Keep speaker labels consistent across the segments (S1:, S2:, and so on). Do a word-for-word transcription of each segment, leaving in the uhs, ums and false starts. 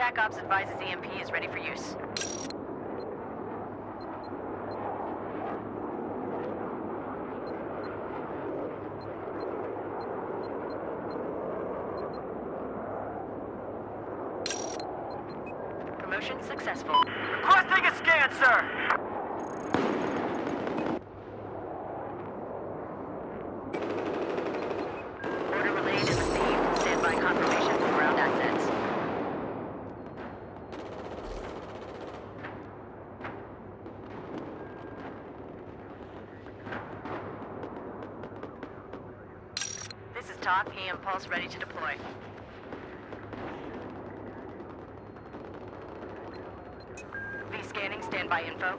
S1: TAC Ops advises E M P is ready for use. Promotion successful.
S2: Requesting a scan, sir!
S1: Order relayed and received. Standby confirmation for ground assets. This is Talk. E M Pulse ready to deploy. V scanning. Standby info.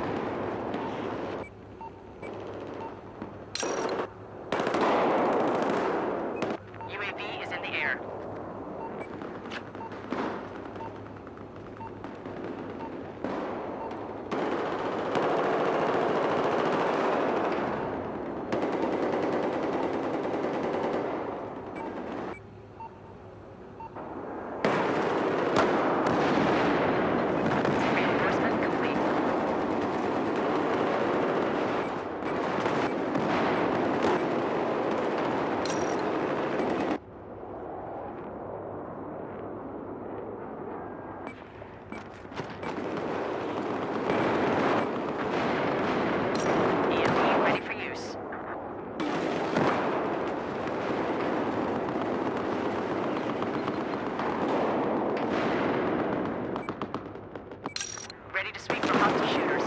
S1: U A V is in the air. Reinforcement complete. E M P ready for use. Ready to sweep for hostile shooters.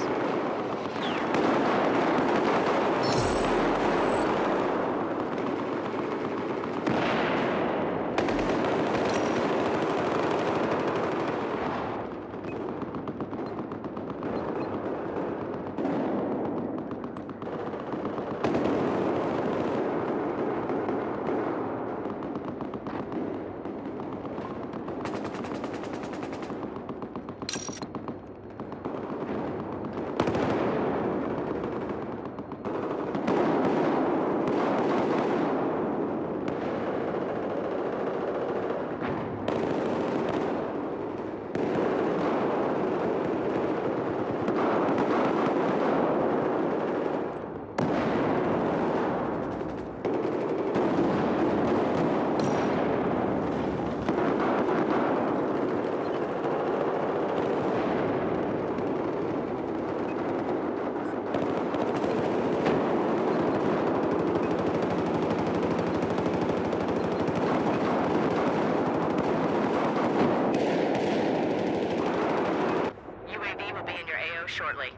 S1: U A V will be in your A O shortly.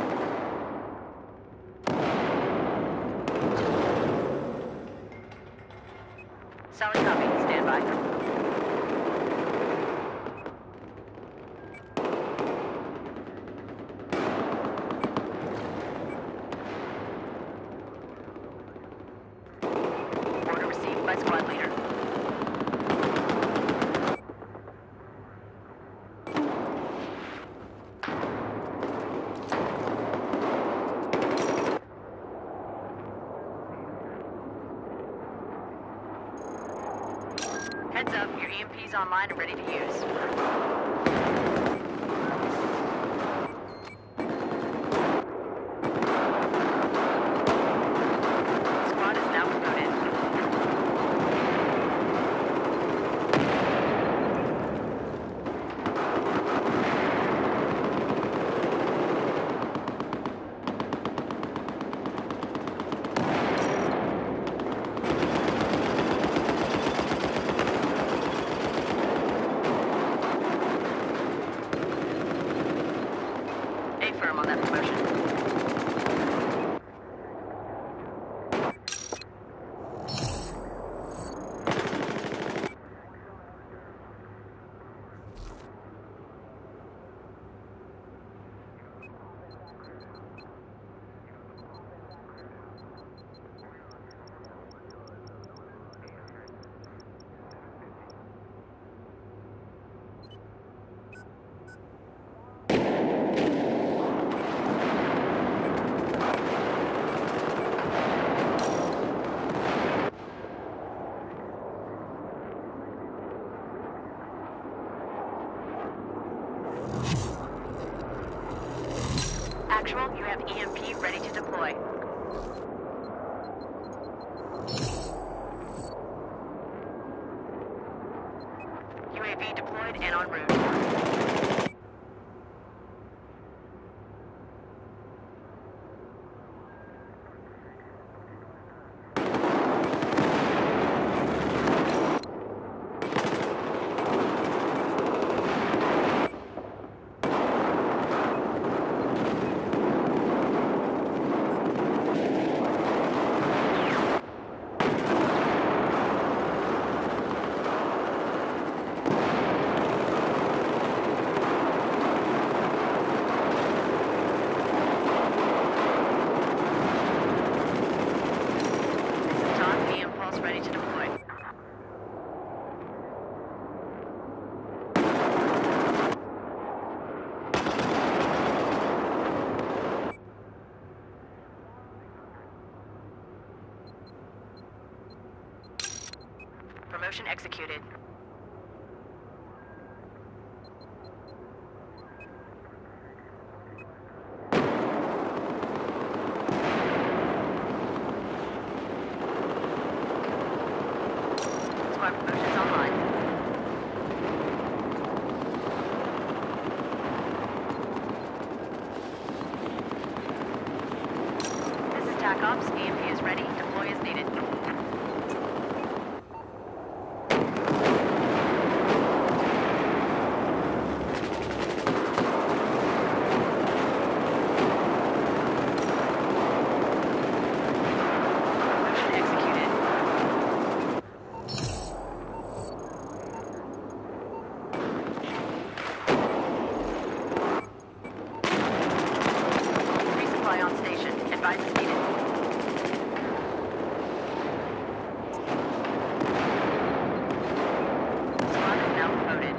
S1: Solid copy. Stand by. Order received by squad leader. Heads up, your E M P's online and ready to use. Squad is now promoted. Actual, you have E M P ready to deploy. U A V deployed and en route. Promotion executed. Squad promotions online. This is TAC Ops. E M P is ready. Deploy as needed. On station. Advice is needed. Squad is now promoted.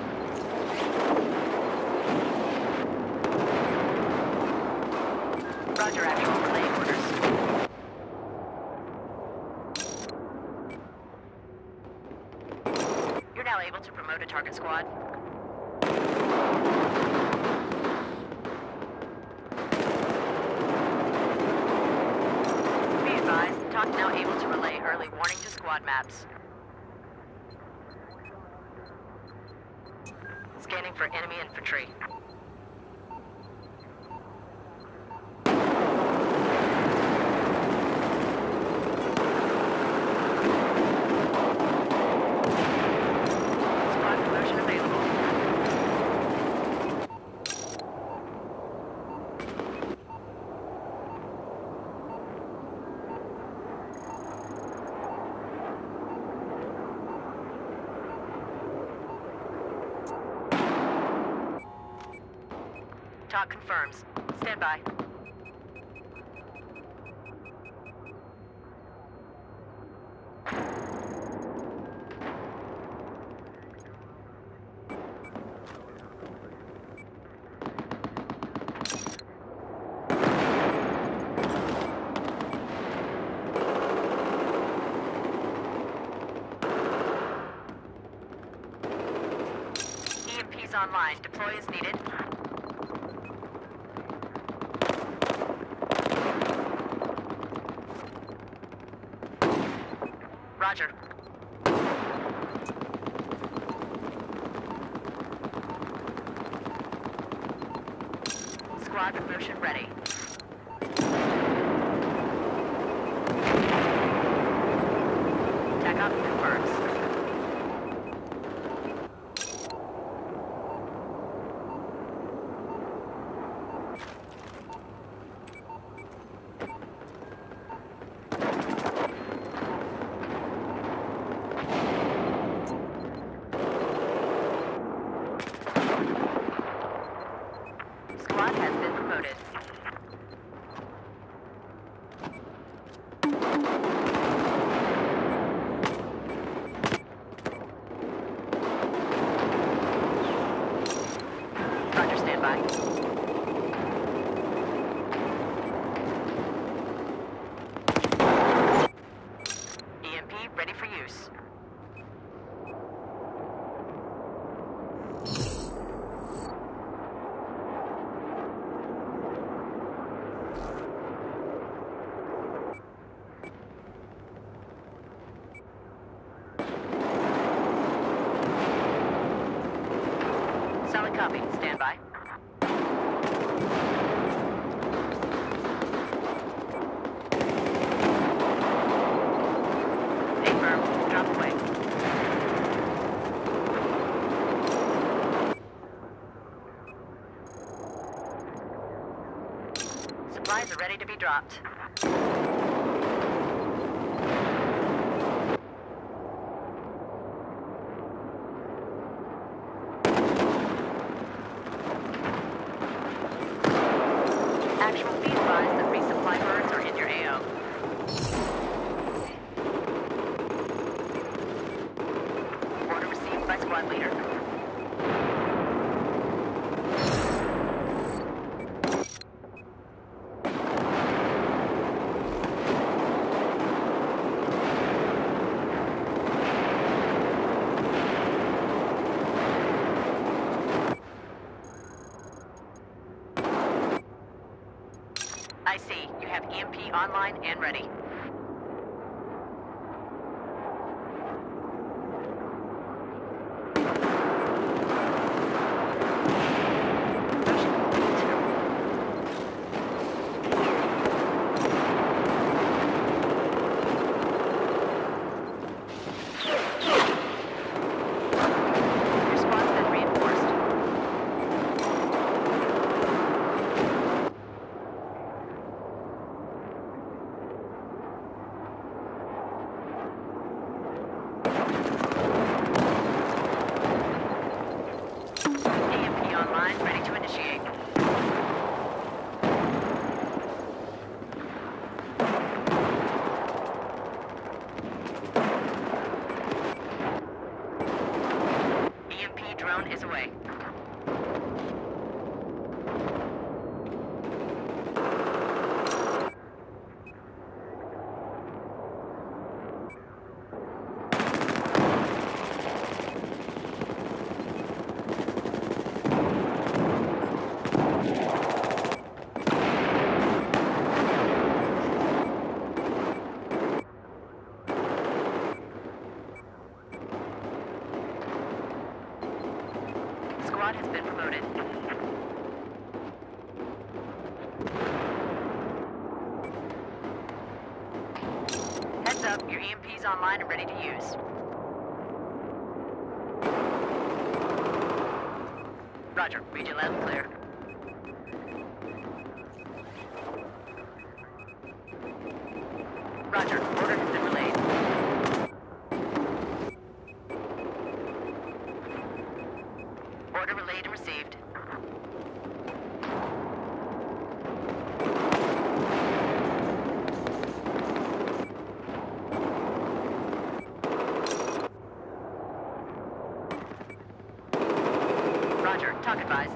S1: Roger, actual relaying orders. You're now able to promote a target squad. TOC now able to relay early warning to squad maps. Scanning for enemy infantry. Squad promotion available. TOC confirms. Stand by. E M P's online. Deploy as needed. Roger. Squad promotion ready. TAC Ops confirms. Squad has been promoted. Roger, stand by. E M P ready for use. Solid copy. Stand by. Stay firm. Drop away. Supplies are ready to be dropped. Actual, be advised that resupply birds are in your A O. Order received by squad leader. I see. You have E M P online and ready. Your squad's been reinforced. Ready to initiate. E M P drone is away. Squad has been promoted. Heads up, your E M P's online and ready to use. Roger, region loud and clear. Roger, order has been relayed. Order relayed and received. Roger, talk advised.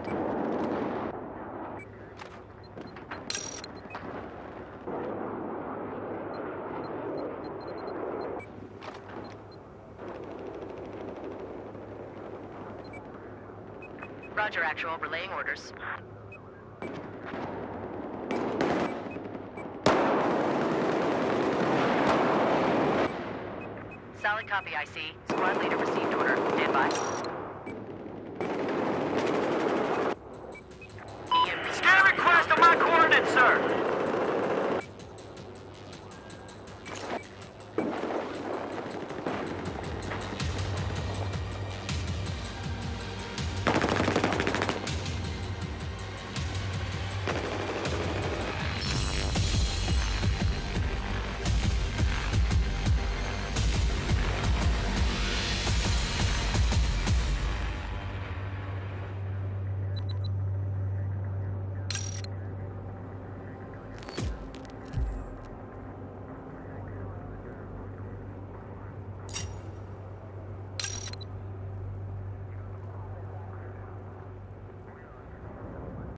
S1: Roger, actual, relaying orders. Solid copy, I C. Squad leader received order. Stand by.
S2: Scan request on my coordinates, sir.